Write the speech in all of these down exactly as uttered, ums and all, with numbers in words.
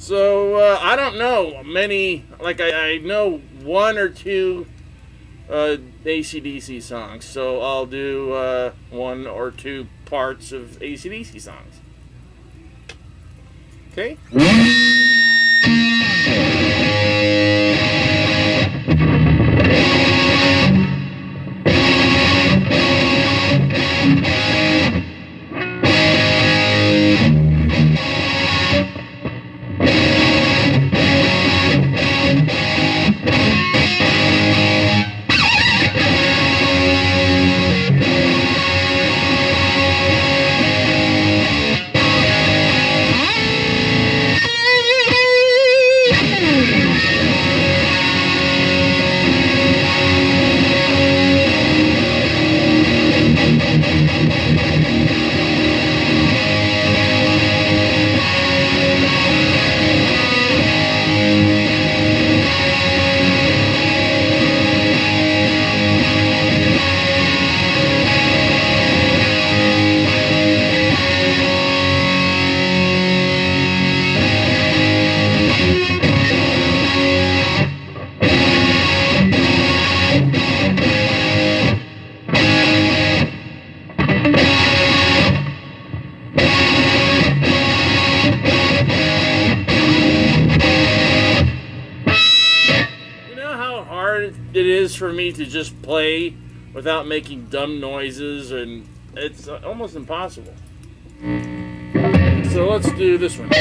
So, uh, I don't know many, like I, I know one or two uh, A C D C songs, so I'll do uh, one or two parts of A C D C songs. Okay? It is for me to just play without making dumb noises, and it's almost impossible. So let's do this one.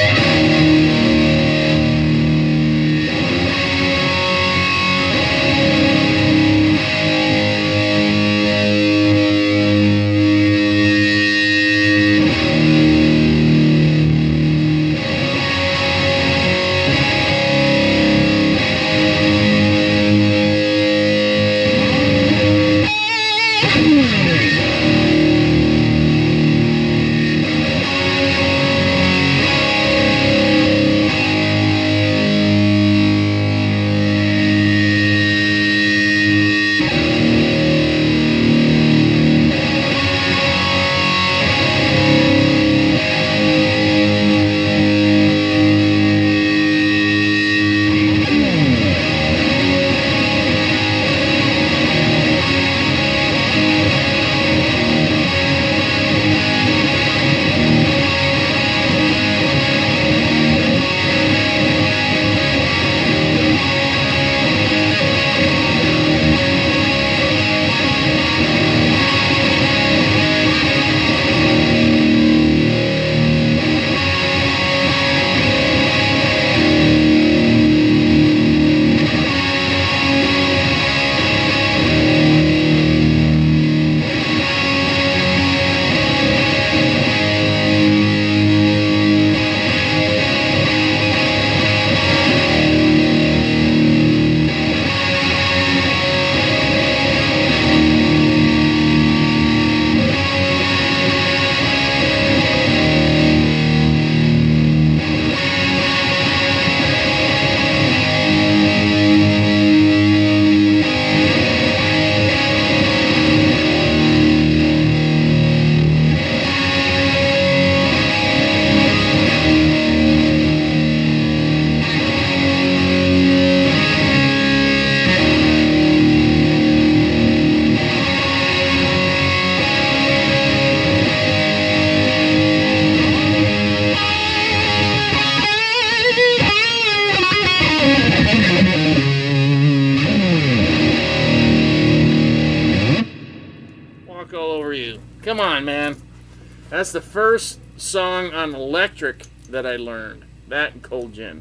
All over you. Come on, man. That's the first song on electric that I learned. That and Cold Gin.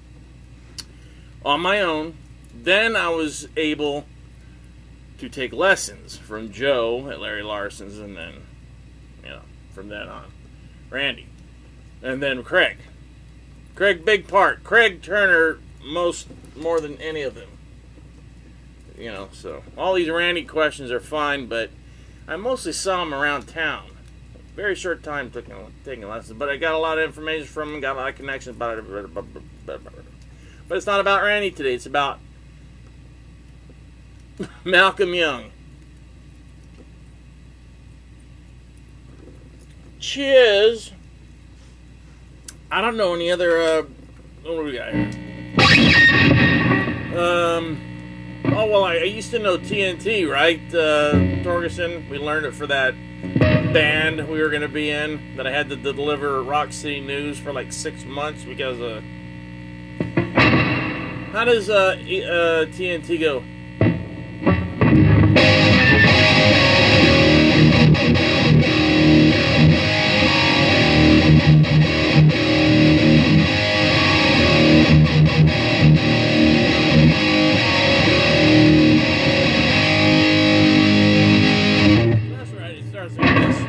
On my own. Then I was able to take lessons from Joe at Larry Larson's, and then, you know, from then on, Randy. And then Craig. Craig, big part. Craig Turner, most, more than any of them. You know, so all these Randy questions are fine, but I mostly saw him around town. Very short time taking, taking lessons, but I got a lot of information from him, got a lot of connections about it. But it's not about Randy today, it's about Malcom Young. Chiz. I don't know any other uh, what do we got here? Um, oh, well, I, I used to know T N T, right, uh, Torgerson? We learned it for that band we were going to be in that I had to deliver Rock City News for like six months because of... How does uh, uh, T N T go? That's right, it starts like this.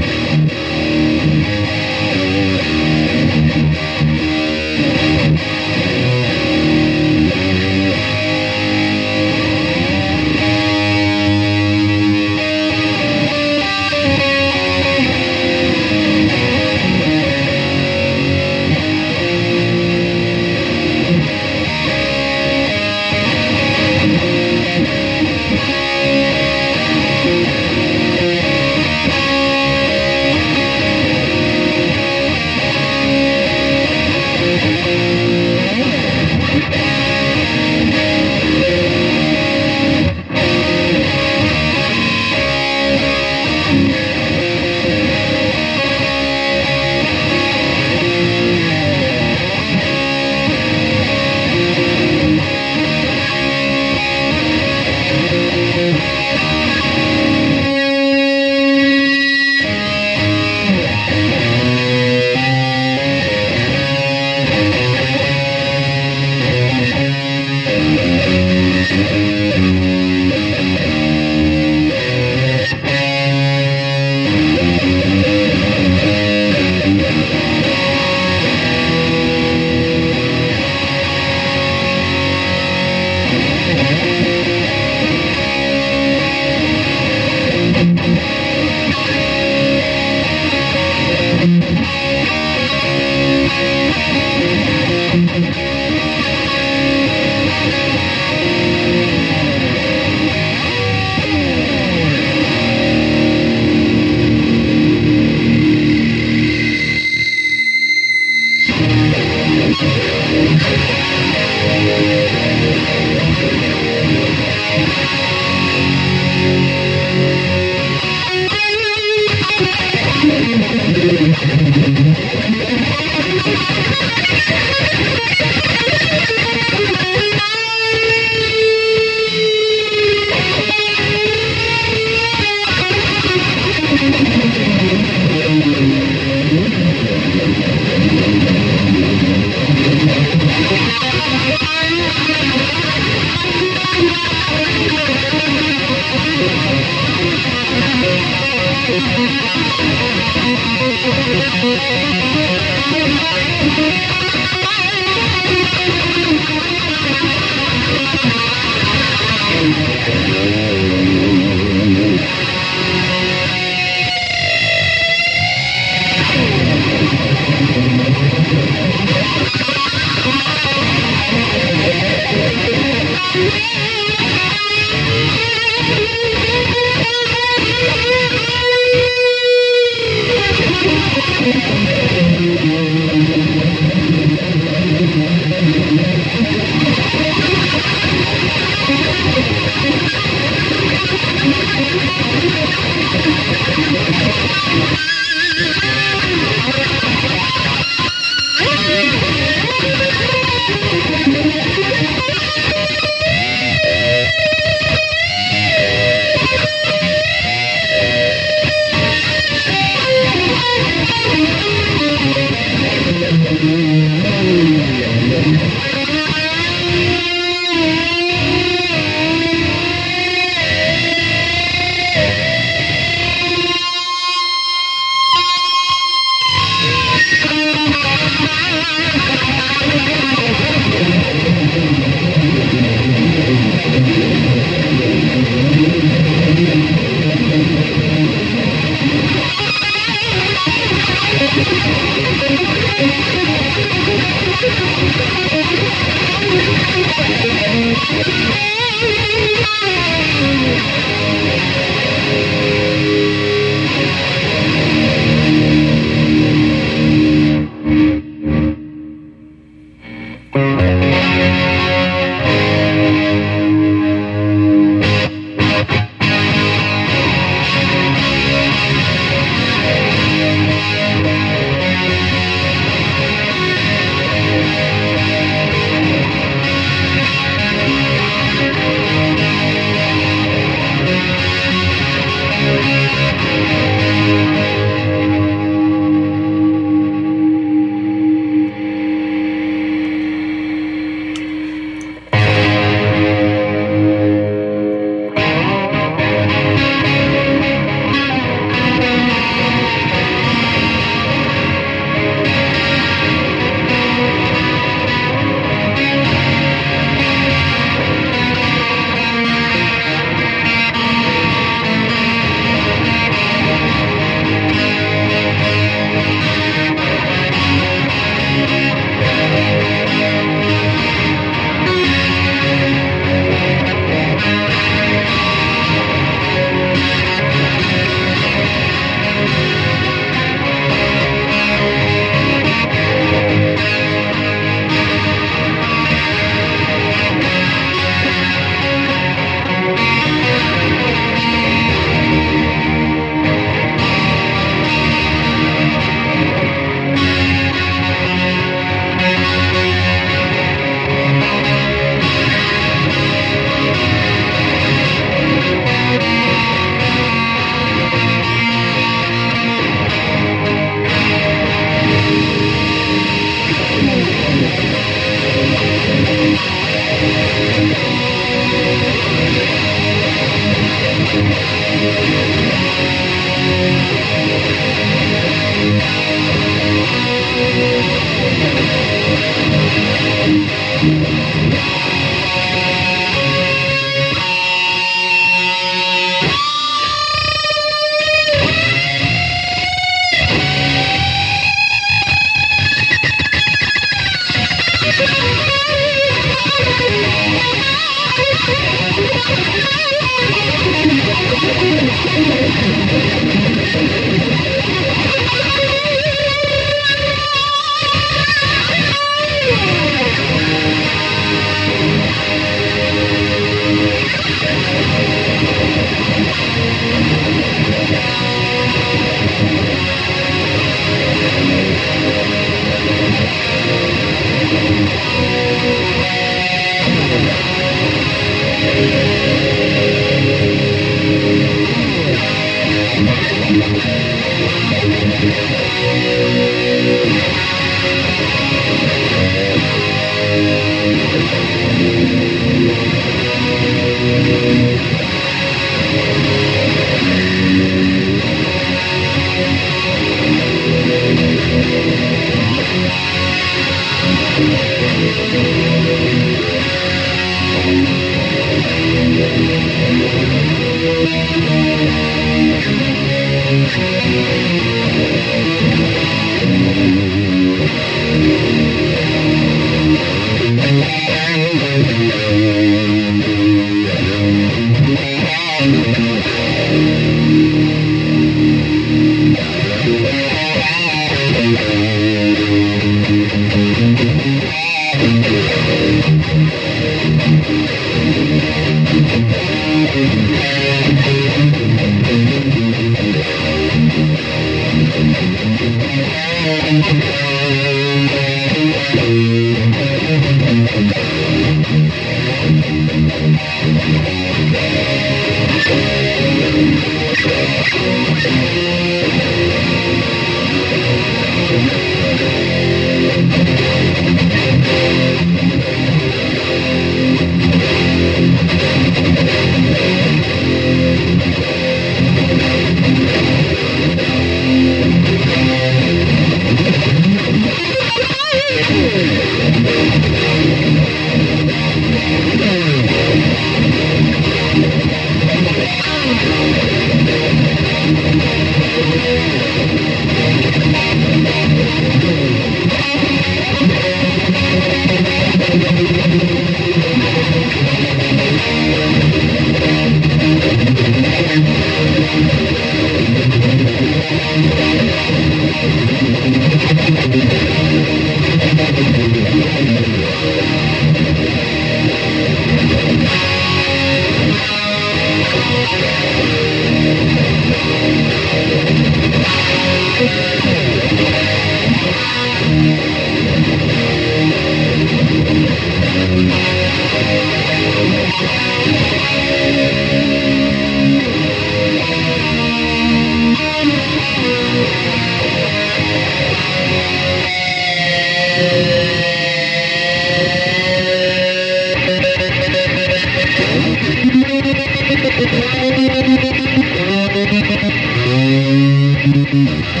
Thank you.